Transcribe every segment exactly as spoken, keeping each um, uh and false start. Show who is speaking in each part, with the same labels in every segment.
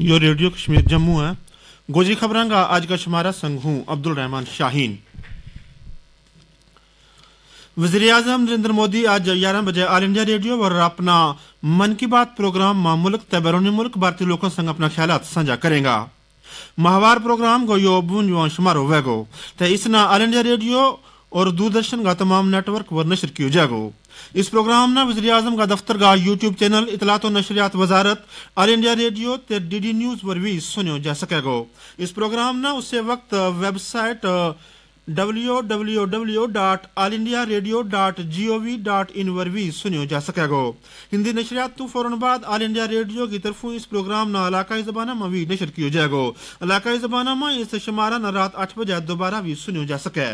Speaker 1: यो radio Kashmir Jammu है। Goji खबरां का आज का शुमारा संग हूं अब्दुल रहमान शाहीन। वज़ीर आज़म नरेंद्र मोदी आज ग्यारह बजे ऑल इंडिया रेडियो और अपना मन की बात प्रोग्राम मां मुल्क ते बैरून मुल्क भारतीय लोगों संग अपना ख्यालात साझा करेगा। माहवार प्रोग्राम को यो बूंद शुमारो वेगो ते इसना ऑल इंडिया रेडियो और दूरदर्शन का तमाम नेटवर्क पर नशर किया जाएगो। इस प्रोग्राम ना वज़ीर आज़म का दफ्तर का यूट्यूब चैनल इतलात और नशरियात वजारत ऑल इंडिया रेडियो ते डी डी न्यूज़ पर भी सुनो जा सकेगो। इस प्रोग्राम ना उसे वक्त website W W W dot All India Radio dot G O V dot in पर भी सुनो जा सकेगो। हिंदी नशरियात तो फौरन बाद ऑल इंडिया रेडियो की तरफों इस प्रोग्राम ना इलाकाई ज़बाना में भी नशर किया जाएगो। इलाकाई ज़बाना में इस शुमारा न रात आठ बजे दोबारा भी सुनो जा सके।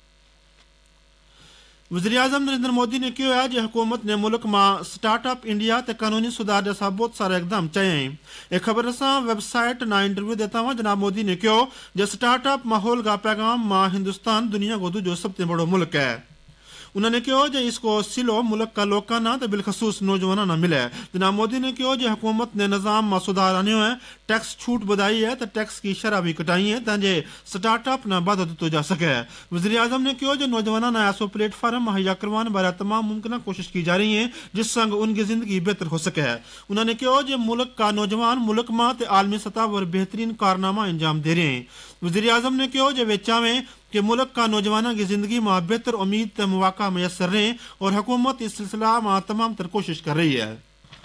Speaker 1: वज़ीर आज़म नरेंद्र मोदी ने कहा है कि हुकूमत ने मुल्क में स्टार्टअप इंडिया ते कानूनी सुधार जैसा बहुत सारे इकदाम चाहिए। एक खबर रसा वेबसाइट ना इंटरव्यू देता हुआ जनाब मोदी ने कहा जो स्टार्टअप माहौल का पैगाम माँ हिंदुस्तान दुनिया को जो सबसे बड़ा मुल्क है। उन्होंने कहा जो इसको सिलो मुल्क का लोग का ना तो बिलखसूस नौजवाना ना मिले। जनाब मोदी ने कहा जो हुकूमत ने निज़ाम में सुधार आने है, टैक्स छूट बधाई है तो टैक्स की शरह भी कटाई है ताकि स्टार्टअप ना बढ़ा दिया जा सके। वज़ीर आज़म ने कहा जो नौजवाना ना ऐसा प्लेटफार्म मुहैया करवाने बारे तमाम मुमकिन कोशिश की जा रही है जिस संग उनकी जिंदगी बेहतर हो सके। उन्होंने कहा जो मुल्क का नौजवान मुल्क में तो आलमी सतह पर बेहतरीन कारनामा अंजाम दे रहे हैं। वज़ीर आज़म ने कहा जो वे चाहें कि मुल्क का नौजवानों की जिंदगी में बेहतर उम्मीद ते मौका मैसर रहे और हुकूमत इस सिलसिला में तमाम तर कोशिश कर रही है।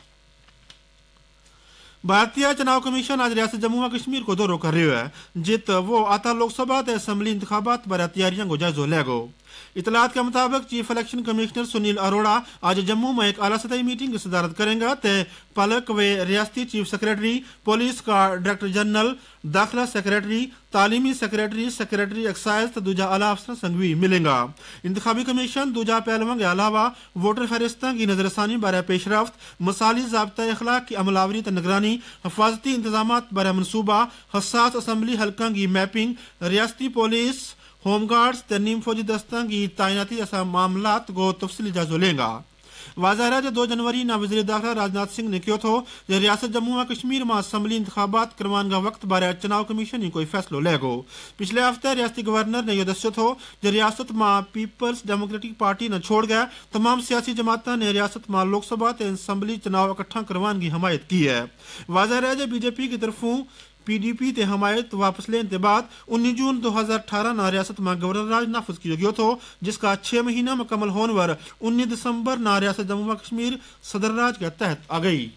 Speaker 1: भारतीय चुनाव कमीशन आज रियासत जम्मू और कश्मीर को दौरा कर रही है जित वो आता लोकसभा ते असम्बली इंतखाबात पर तैयारियों को जायजा लेगो। इतलात के मुताबिक chief election commissioner Sunil Arora आज जम्मू में एक आला सतही मीटिंग की सदारत करेंगे ते पलक वे रियासती चीफ सेक्रेटरी, पुलिस का डायरेक्टर जनरल, दाखिला सेक्रेटरी, तालीमी सेक्रेटरी, सेक्रेटरी एक्साइज तो दूजा आला अफसर संग भी मिलेगा। इंतखाबी कमीशन दूजा पहलुओं के अलावा वोटर फहरिस्तां की नजरसानी बारे पेशरफ्त, मसाली ज़ाब्ता अखलाक की अमलावरी तो निगरानी, हिफाजती इंतजाम बारे मनसूबा, हसास असम्बली हल्का की मैपिंग, रियासती पुलिस, होमगार्ड्स तनीम फौजी दस्ता की तैनाती जैसा मामला को तफसीली जायजा लेगा। वाज़ह है दो जनवरी ना वज़ीर दाखिला राजनाथ सिंह ने कहा था रियासत जम्मू और कश्मीर में असम्बली इंतखाबात करवाने का वक्त बारे चुनाव कमीशन ही कोई फैसलो लेगो। पिछले हफ्ते रियासती गवर्नर ने यह दस्यो था जो रियासत में पीपल्स डेमोक्रेटिक पार्टी ने छोड़ गया तमाम सियासी जमात ने रियासत में लोकसभा ते असम्बली चुनाव इकट्ठा करवाने की हमायत की है। वाज़ह है बीजेपी की तरफों पी डी पी ते हमायत वापस लेने के बाद उन्नीस जून दो हजार अठारह ना रियासत में गवर्नर राज नाफज किया गया था जिसका छह महीना मुकम्मल होने पर उन्नीस दिसंबर ना रियासत जम्मू कश्मीर सदर राज के तहत आ गई।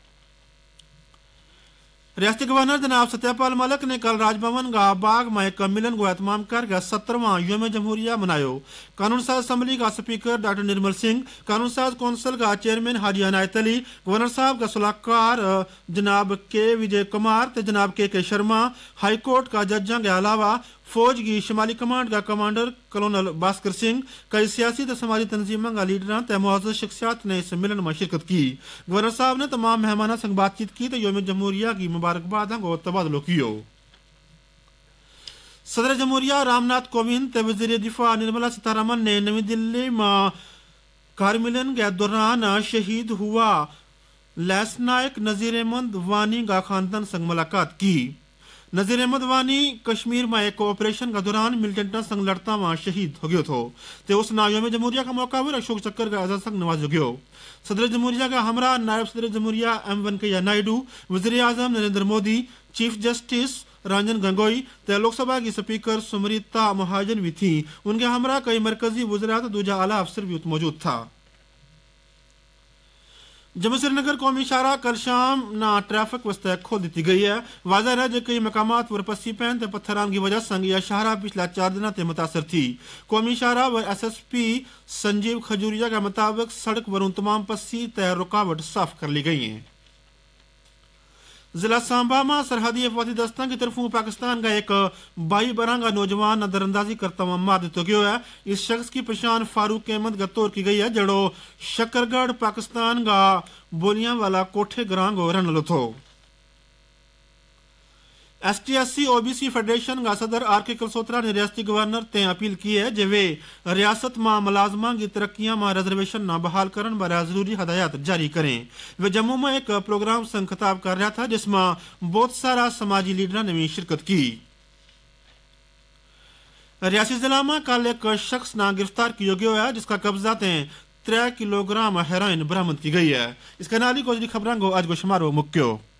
Speaker 1: रियासती गवर्नर जनाब सत्यपाल मलिक ने कल राजभवन का बाग में एक मिलन को एहतमाम कर सत्तरवां योम जमहूरिया मनायो। कानून साज असम्बली का स्पीकर डॉक्टर निर्मल सिंह, कानून साज कौंसिल का चेयरमैन हाजी अनायत अली, गवर्नर साहब का सलाहकार जनाब के विजय कुमार ते जनाब के के शर्मा, हाईकोर्ट का जजा के अलावा फौज की शुमाली कमांड का कमांडर कलोनल भास्कर सिंह, कई सियासी तो समाजी तंजीमों का लीडर ते मुअज़्ज़ज़ शख्सियात ने इस सम्मेलन में शिरकत की। गवर्नर साहब ने तमाम मेहमानों संग बातचीत की तो योम जमहूरिया की मुबारकबाद को तबादलो कियो। सदर जमहूरिया रामनाथ कोविंद ते वज़ीर दिफा निर्मला सीतारमन ने नई दिल्ली में कारमिलन के दौरान शहीद हुआ लैंसनायक नज़ीर अहमद वानी का खानदान संग मुलाकात की। नज़ीर अहमद वानी कश्मीर में एक ऑपरेशन के दौरान मिलिटेंट संग लड़ता वहां शहीद हो गयो थो ते उस नायोम जमहूरिया का मौका पर अशोक चक्कर का एजाज संग नवाजो गयो। सदर जमहूरिया का हमरा नायब सदर जमहूरिया एम वेंकैया नायडू, वज़ीर आज़म नरेंद्र मोदी, चीफ जस्टिस रंजन गोगोई ते लोकसभा की स्पीकर सुमरिता महाजन भी थी। उनके हमरा कई मरकजी वज़रा तो दूजा आला अफसर भी मौजूद था। जम्मू श्रीनगर कौमी शाहरा कल शाम ना ट्रैफिक वस्ते खोल दी गई है। वाज़ह है कई मकामात पर पस्सी पैन ते पत्थरान की वजह संग यह शाहरा पिछला चार दिन ते मुतासर थी। कौमी शाहरा व S S P Sanjeev Khajuria के मुताबिक सड़क वरों तमाम पस्सी ते रुकावट साफ कर ली गई है। जिला सांबा में सरहदी अफवाती दस्ता की तरफों पाकिस्तान का एक बाई बरंगा नौजवान नजरअंदाजी करता हुआ मार दिया गया है। इस शख्स की पहचान फारूक अहमद का तौर की गई है जड़ो शकरगढ़ पाकिस्तान का बोलियां वाला कोठे ग्रांग रन लो थो। S T S C O B C federation کا صدر آر کے کلسوترا نے ریاستی گورنر تے اپیل کی ہے کہ وہ ریاست ماں ملازمہ کی ترقیاں ماں ریزرویشن نہ بحال کرن برائے ضروری ہدایات جاری کریں. وہ جموں میں ایک پروگرام سے خطاب کر رہا تھا جس میں بہت سارا سماجی لیڈروں نے بھی شرکت کی. ریاسی ضلع میں کل ایک شخص نہ گرفتار کیا گیا ہے جس کا قبضہ تے تر کلو گرام ہیروئن برآمد کی گئی ہے. اس کے نالی کو خبروں کو آج کو شمارو مکیو.